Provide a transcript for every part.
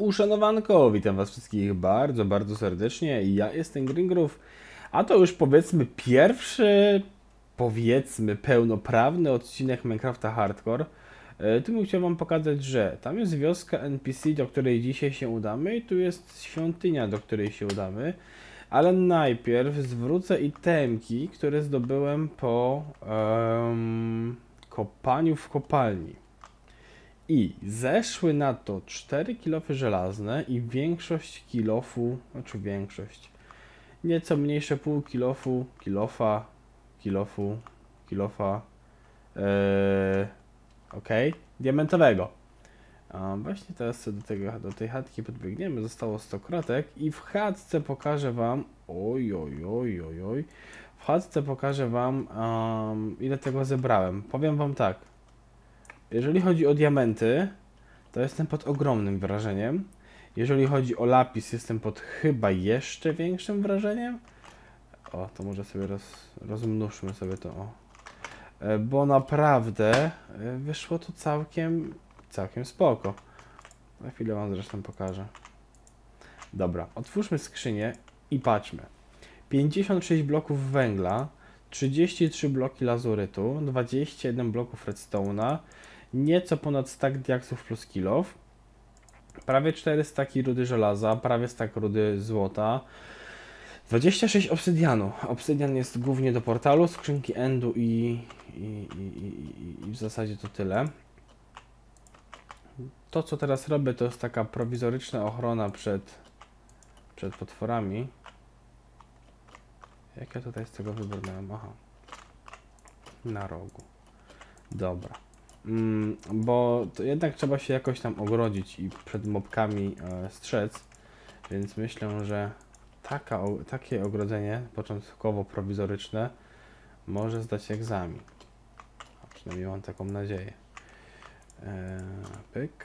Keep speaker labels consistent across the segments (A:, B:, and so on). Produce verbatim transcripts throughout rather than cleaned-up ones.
A: Uszanowanko, witam was wszystkich bardzo, bardzo serdecznie. Ja jestem Gringrów, a to już powiedzmy pierwszy, powiedzmy pełnoprawny odcinek Minecrafta Hardcore. E, Tu bym chciał wam pokazać, że tam jest wioska N P C, do której dzisiaj się udamy i tu jest świątynia, do której się udamy. Ale najpierw zwrócę itemki, które zdobyłem po em, kopaniu w kopalni. I zeszły na to cztery kilofy żelazne i większość kilofu, znaczy większość, nieco mniejsze pół kilofu, kilofa, kilofu, kilofa, yy, ok, diamentowego. A właśnie teraz sobie do, tego, do tej chatki podbiegniemy, zostało sto kratek i w chatce pokażę wam, oj, oj, oj, oj, oj, w chatce pokażę wam um, ile tego zebrałem. Powiem wam tak. Jeżeli chodzi o diamenty, to jestem pod ogromnym wrażeniem. Jeżeli chodzi o lapis, jestem pod chyba jeszcze większym wrażeniem. O, to może sobie roz, rozmnóżmy sobie to. O. E, Bo naprawdę e, wyszło to całkiem, całkiem spoko. Za chwilę wam zresztą pokażę. Dobra, otwórzmy skrzynię i patrzmy. pięćdziesiąt sześć bloków węgla, trzydzieści trzy bloki lazurytu, dwadzieścia jeden bloków redstone'a, nieco ponad stack diaksów plus kilof, prawie cztery staki rudy żelaza, prawie stack rudy złota, dwadzieścia sześć obsydianu. Obsydian jest głównie do portalu, skrzynki endu i, i, i, i, i w zasadzie to tyle. To co teraz robię, to jest taka prowizoryczna ochrona przed, przed potworami. Jak ja tutaj z tego wybrnąłem? Aha. Na rogu. Dobra. Mm, bo to jednak trzeba się jakoś tam ogrodzić i przed mobkami e, strzec. Więc myślę, że taka, o, takie ogrodzenie, początkowo prowizoryczne, może zdać egzamin. A przynajmniej mam taką nadzieję. E, pyk.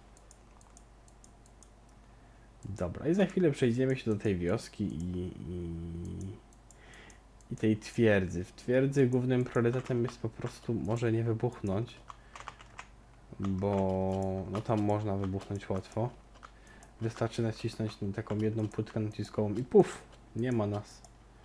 A: Dobra, i za chwilę przejdziemy się do tej wioski i... i... i tej twierdzy. W twierdzy głównym priorytetem jest po prostu może nie wybuchnąć, bo no tam można wybuchnąć łatwo. Wystarczy nacisnąć na taką jedną płytkę naciskową i puf, nie ma nas.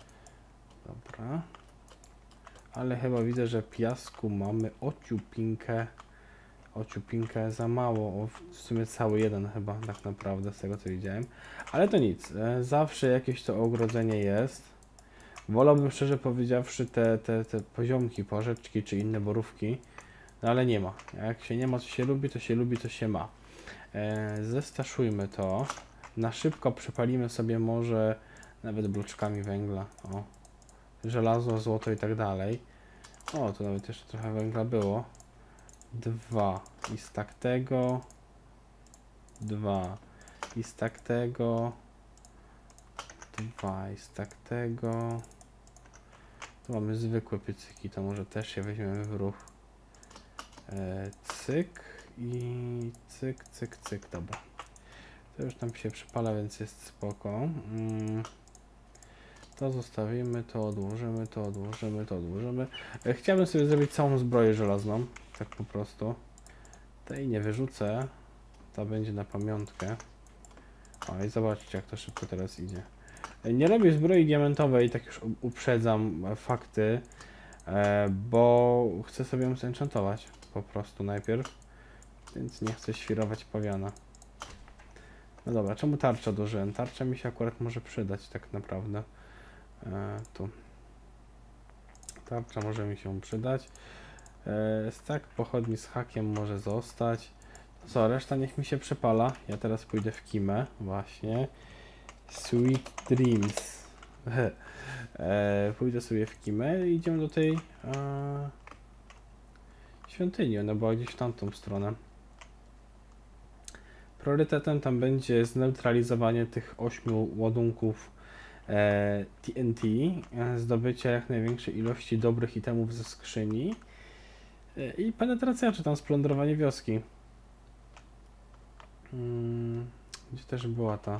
A: Dobra. Ale chyba widzę, że piasku mamy ociupinkę, ociupinkę za mało, o, w sumie cały jeden chyba tak naprawdę z tego co widziałem. Ale to nic, zawsze jakieś to ogrodzenie jest. Wolałbym szczerze powiedziawszy te, te, te poziomki, porzeczki czy inne borówki, no ale nie ma. Jak się nie ma, co się lubi, to się lubi, co się ma. E, zestaszujmy to. Na szybko przepalimy sobie może nawet bloczkami węgla. O. Żelazo, złoto i tak dalej. O, tu nawet jeszcze trochę węgla było. Dwa. I stack tego. Dwa. I stack tego. Dwa. I stack tego. Tu mamy zwykłe piecyki, to może też się weźmiemy w ruch. E, cyk i cyk, cyk, cyk, dobra. To już tam się przypala, więc jest spoko. Mm. To zostawimy, to odłożymy, to odłożymy, to odłożymy. E, chciałbym sobie zrobić całą zbroję żelazną, tak po prostu. Tej nie wyrzucę, ta będzie na pamiątkę. O i zobaczcie, jak to szybko teraz idzie. Nie robię zbroi diamentowej, tak już uprzedzam fakty, e, bo chcę sobie ją zenchantować po prostu najpierw, więc nie chcę świrować pawiana. No dobra, czemu tarcza odłożyłem? Tarcza mi się akurat może przydać tak naprawdę. E, tu. Tarcza może mi się przydać. E, stack pochodni z hakiem może zostać. Co, reszta niech mi się przepala. Ja teraz pójdę w kimę, właśnie. Sweet Dreams. e, pójdę sobie w kimę i idziemy do tej e, świątyni. Ona była gdzieś w tamtą stronę. Priorytetem tam będzie zneutralizowanie tych ośmiu ładunków e, T N T, e, zdobycie jak największej ilości dobrych itemów ze skrzyni e, i penetracja, czy tam splądrowanie wioski. Hmm, gdzie też była ta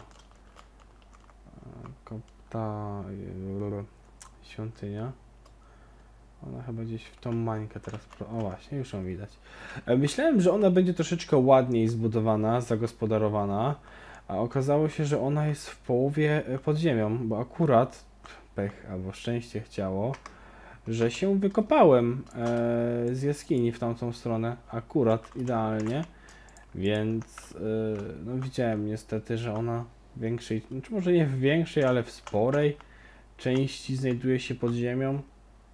A: ta świątynia. Ona chyba gdzieś w tą mańkę teraz... O właśnie, już ją widać. Myślałem, że ona będzie troszeczkę ładniej zbudowana, zagospodarowana, A okazało się, że ona jest w połowie e, pod ziemią, bo akurat pech albo szczęście chciało, że się wykopałem e, z jaskini w tamtą stronę, akurat idealnie, więc e, no widziałem niestety, że ona w większej, znaczy może nie w większej, ale w sporej części znajduje się pod ziemią.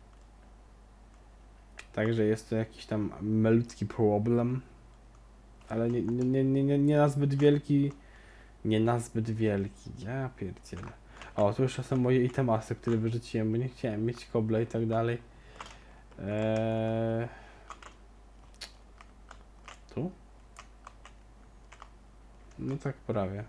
A: Także jest to jakiś tam malutki problem, ale nie, nie, nie, nie, nie na zbyt wielki, nie na zbyt wielki, ja pierdzielę. O, tu jeszcze są moje itemasy, które wyrzuciłem, bo nie chciałem mieć kobla i tak dalej. Eee... Tu? No tak prawie.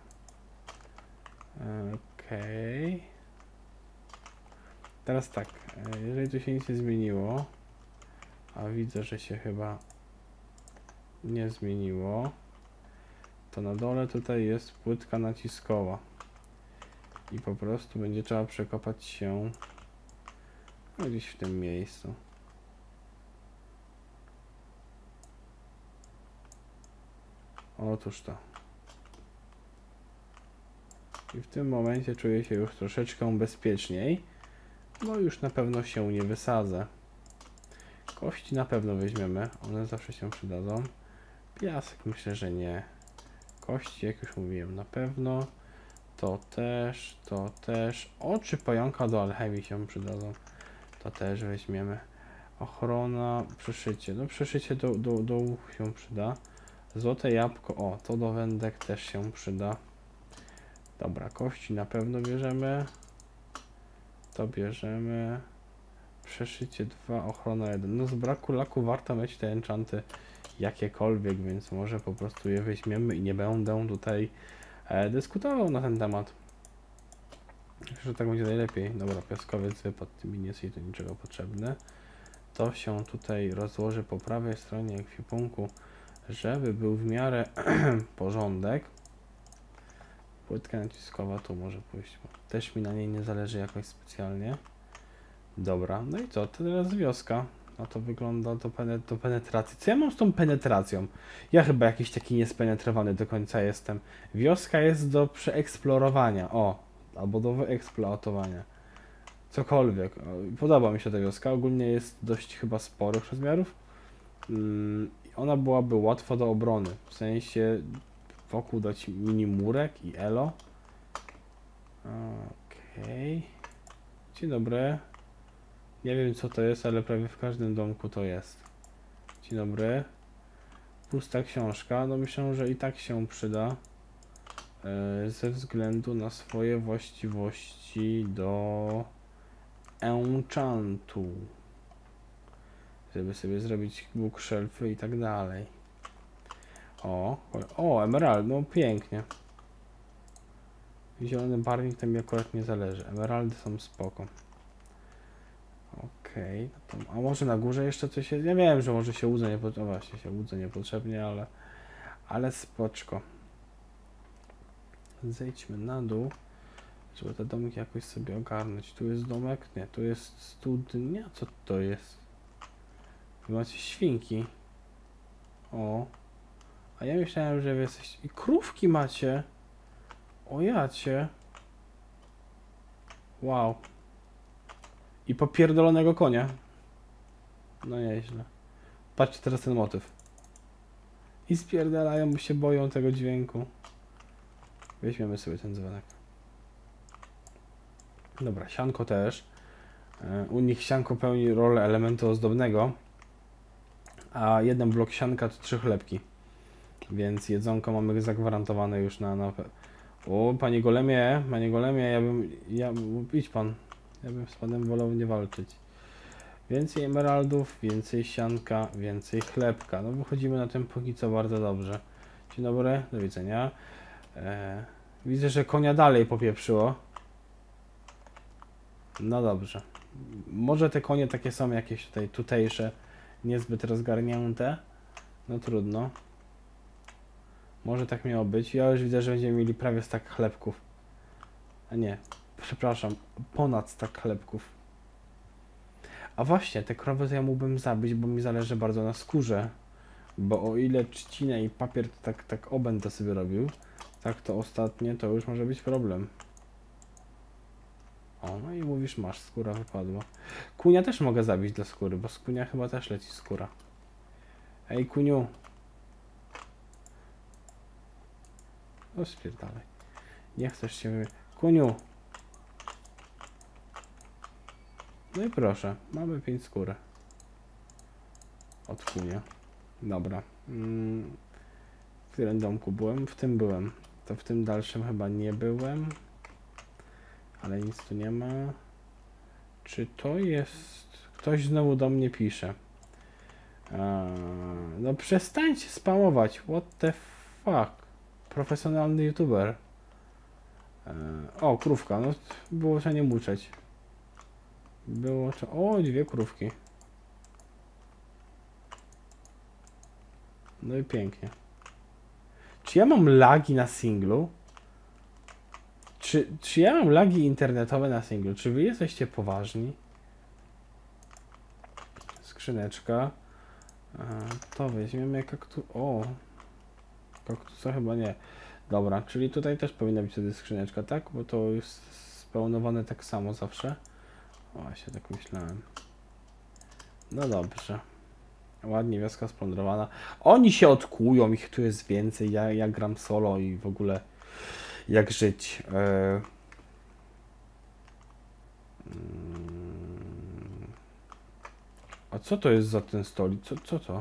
A: Okej. Okay. Teraz tak, jeżeli tu się nic nie zmieniło, a widzę, że się chyba nie zmieniło, to na dole tutaj jest płytka naciskowa i po prostu będzie trzeba przekopać się no, gdzieś w tym miejscu. Otóż to. I w tym momencie czuję się już troszeczkę bezpieczniej, bo już na pewno się nie wysadzę. Kości na pewno weźmiemy, one zawsze się przydadzą. Piasek myślę, że nie. Kości, jak już mówiłem, na pewno. To też, to też. Oczy pająka do alchemii się przydadzą. To też weźmiemy. Ochrona, przeszycie. No przeszycie do, do, do ucha się przyda. Złote jabłko, o, to do wędek też się przyda. Dobra, kości na pewno bierzemy. To bierzemy. Przeszycie dwa, ochrona jeden. No z braku laku warto mieć te enchanty jakiekolwiek, więc może po prostu je weźmiemy i nie będę tutaj e, dyskutował na ten temat. Myślę, że tak będzie najlepiej. Dobra, piaskowiec wypadł, mi nie jest do niczego potrzebne. To się tutaj rozłoży po prawej stronie ekwipunku, żeby był w miarę porządek. Płytka naciskowa tu może pójść, bo też mi na niej nie zależy jakoś specjalnie. Dobra, no i co? Teraz wioska. No to wygląda do, penet do penetracji. Co ja mam z tą penetracją? Ja chyba jakiś taki niespenetrowany do końca jestem. Wioska jest do przeeksplorowania. O, albo do wyeksploatowania. Cokolwiek. Podoba mi się ta wioska. Ogólnie jest dość chyba sporych rozmiarów. Mm, ona byłaby łatwa do obrony. W sensie wokół dać mini murek i elo. Okej. Okay. Dzień dobry. Nie wiem co to jest, ale prawie w każdym domku to jest. Dzień dobry. Pusta książka. No myślę, że i tak się przyda. Yy, ze względu na swoje właściwości do enchantu. Żeby sobie zrobić bookshelfy i tak dalej. O, o, emerald, no pięknie. Zielony barwnik to mi akurat nie zależy. Emeraldy są spoko. Okej, okay, no a może na górze jeszcze coś jest? Ja wiem, że może się łudze nie potrzebnie, właśnie się łudze niepotrzebnie, ale ale spoczko. Zejdźmy na dół, żeby te domki jakoś sobie ogarnąć. Tu jest domek? Nie, tu jest studnia. Co to jest? Wy macie świnki. O. A ja myślałem, że wy jesteście... I krówki macie. O jacie. Wow. I popierdolonego konia. No nieźle. Patrzcie teraz ten motyw. I spierdalają, bo się boją tego dźwięku. Weźmiemy sobie ten dzwonek. Dobra, sianko też. U nich sianko pełni rolę elementu ozdobnego. A jeden blok sianka to trzy chlebki. Więc jedzonko mamy zagwarantowane już na... na... O, panie golemie, panie golemie, ja bym... Ja, idź pan. Ja bym z panem wolał nie walczyć. Więcej emeraldów, więcej sianka, więcej chlebka. No wychodzimy na tym póki co bardzo dobrze. Dzień dobry, do widzenia. Eee, widzę, że konia dalej popieprzyło. No dobrze. Może te konie takie są jakieś tutaj tutejsze, niezbyt rozgarnięte. No trudno. Może tak miało być. Ja już widzę, że będziemy mieli prawie stak chlebków. A nie, przepraszam, ponad stak chlebków. A właśnie, te krowy to ja mógłbym zabić, bo mi zależy bardzo na skórze. Bo o ile trzcinę i papier to tak, tak obędę sobie robił, Tak to ostatnie, to już może być problem. O, no i mówisz, masz, skóra wypadła. Kunia też mogę zabić dla skóry, bo z kunia chyba też leci skóra. Ej, kuniu. No spierdalaj. Nie chcesz się wy... Kuniu. No i proszę, mamy pięć skóry. Od kunia. Dobra. Mm. W którym domku byłem? W tym byłem. To w tym dalszym chyba nie byłem. Ale nic tu nie ma. Czy to jest... Ktoś znowu do mnie pisze. Eee, no przestańcie spamować. What the fuck? Profesjonalny youtuber. Eee, o, krówka. No było trzeba nie muczeć. Było trzeba... O, dwie krówki. No i pięknie. Czy ja mam lagi na singlu? Czy, czy ja mam lagi internetowe na singlu? Czy wy jesteście poważni? Skrzyneczka. E, to weźmiemy kaktus... O! Kaktusa chyba nie. Dobra, czyli tutaj też powinna być wtedy skrzyneczka, tak? Bo to jest spełnowane tak samo zawsze. O, właśnie tak myślałem. No dobrze. Ładnie, wioska splądrowana. Oni się odkują, ich tu jest więcej. Ja, ja gram solo i w ogóle jak żyć. E... A co to jest za ten stolik? Co, co to?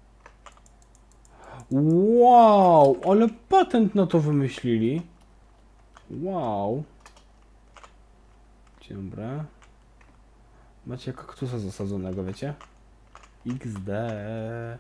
A: Wow, ale patent na to wymyślili. Wow. Dzień dobry. Macie kaktusa zasadzonego, wiecie? iks de.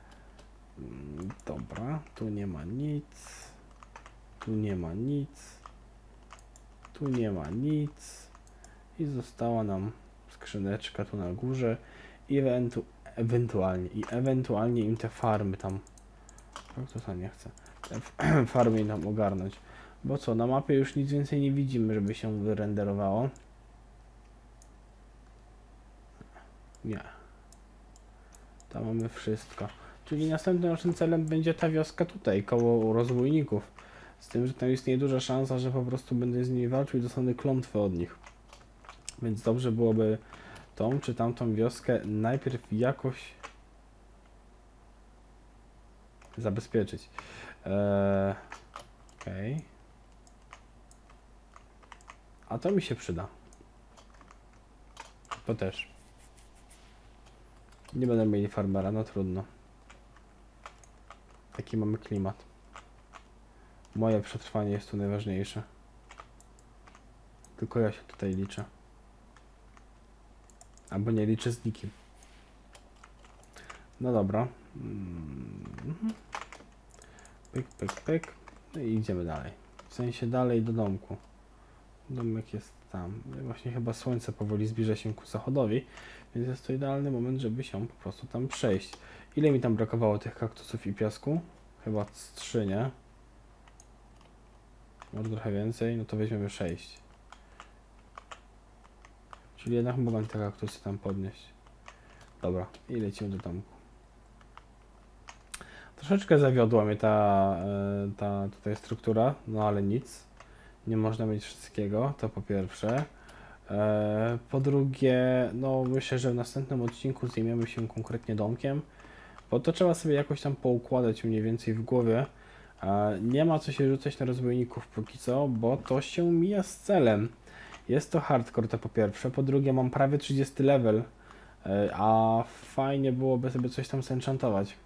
A: Dobra, tu nie ma nic. Tu nie ma nic. Tu nie ma nic. I została nam skrzyneczka tu na górze. I ewentu ewentualnie, i ewentualnie im te farmy tam. Kaktusa nie chcę. Te farmy nam ogarnąć. Bo co, na mapie już nic więcej nie widzimy, żeby się wyrenderowało. Nie. Tam mamy wszystko. Czyli następnym naszym celem będzie ta wioska tutaj, koło rozbójników. Z tym, że tam istnieje duża szansa, że po prostu będę z nimi walczył i dostanę klątwę od nich. Więc dobrze byłoby tą czy tamtą wioskę najpierw jakoś zabezpieczyć. Eee, Okej. Okay. A to mi się przyda. To też. Nie będę mieli farmera, no trudno. Taki mamy klimat. Moje przetrwanie jest tu najważniejsze. Tylko ja się tutaj liczę. Albo nie liczę z nikim. No dobra. Mm-hmm. Pyk, pyk, pyk. No i idziemy dalej. W sensie dalej do domku. Domek jest tam. Właśnie chyba słońce powoli zbliża się ku zachodowi, więc jest to idealny moment, żeby się po prostu tam przejść. Ile mi tam brakowało tych kaktusów i piasku? Chyba z trzy, nie? Może trochę więcej, no to weźmiemy sześć. Czyli jednak mogę te kaktusy tam podnieść. Dobra, i lecimy do domku. Troszeczkę zawiodła mnie ta, ta tutaj struktura, no ale nic. Nie można mieć wszystkiego, to po pierwsze. E, po drugie, no myślę, że w następnym odcinku zajmiemy się konkretnie domkiem, bo to trzeba sobie jakoś tam poukładać mniej więcej w głowie. E, nie ma co się rzucać na rozbójników póki co, bo to się mija z celem. Jest to hardcore, to po pierwsze. Po drugie, mam prawie trzydziesty level, e, a fajnie byłoby sobie coś tam zenchantować.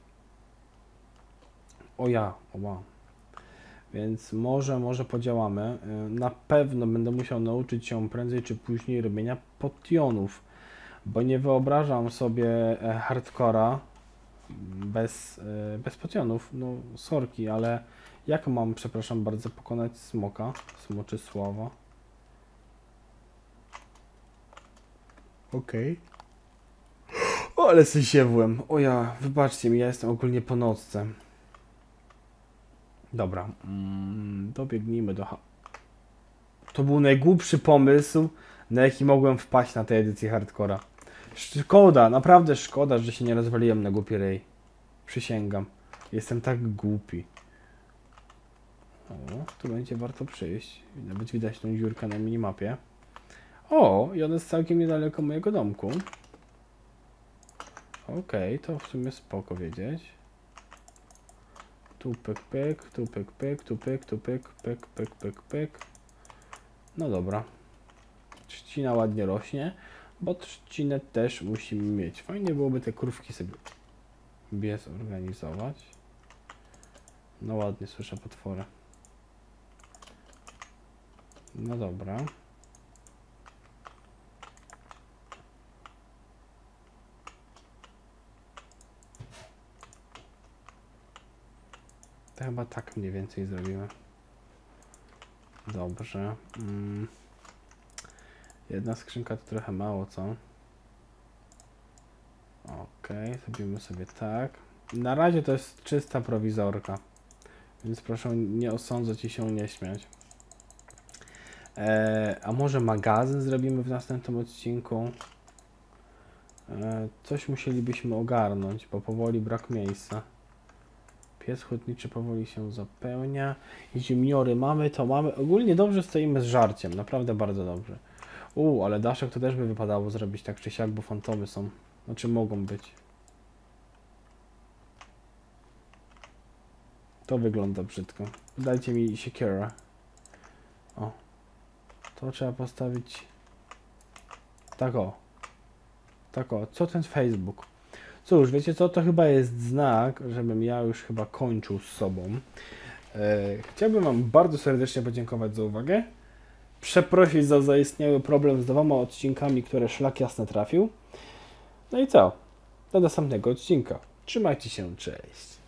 A: O ja, o wow. Więc może, może podziałamy. Na pewno będę musiał nauczyć się prędzej czy później robienia potionów, bo nie wyobrażam sobie hardcora bez, bez potionów. No, sorki, ale jak mam, przepraszam bardzo, pokonać smoka, smoczy słowa? Okej. Okay. O, ale sobie siewłem. O ja, wybaczcie mi, ja jestem ogólnie po nocce. Dobra, mm, dobiegnijmy do... To był najgłupszy pomysł, na jaki mogłem wpaść na tej edycji hardcora. Szkoda, naprawdę szkoda, że się nie rozwaliłem na głupi rej. Przysięgam. Jestem tak głupi. O, tu będzie warto przyjść. Nawet widać tą dziurkę na minimapie. O, i ona jest całkiem niedaleko mojego domku. Okej, okay, to w sumie spoko wiedzieć. Tu pyk pyk, tu pyk pyk, tu pyk, tu pyk, pyk, pyk, pyk, pyk. No dobra. Trzcina ładnie rośnie, bo trzcinę też musimy mieć. Fajnie byłoby te krówki sobie zorganizować. No ładnie słyszę potwory. No dobra. To chyba tak mniej więcej zrobimy. Dobrze. Mm. Jedna skrzynka to trochę mało, co? Okej, okay, zrobimy sobie tak. Na razie to jest czysta prowizorka. Więc proszę nie osądzać i się nie śmiać. Eee, a może magazyn zrobimy w następnym odcinku? Eee, coś musielibyśmy ogarnąć, bo powoli brak miejsca. Piec hutniczy powoli się zapełnia. Jeśli miory mamy, to mamy. Ogólnie dobrze stoimy z żarciem, naprawdę bardzo dobrze. U, ale daszek to też by wypadało zrobić tak czy siak, bo fantomy są. Znaczy mogą być. To wygląda brzydko. Dajcie mi siekierę. O. To trzeba postawić. Tak o. Tak o. Co ten Facebook? Cóż, wiecie co? To chyba jest znak, żebym ja już chyba kończył z sobą. E, chciałbym wam bardzo serdecznie podziękować za uwagę. Przeprosić za zaistniały problem z dwoma odcinkami, które szlak jasny trafił. No i co? Do następnego odcinka. Trzymajcie się, cześć.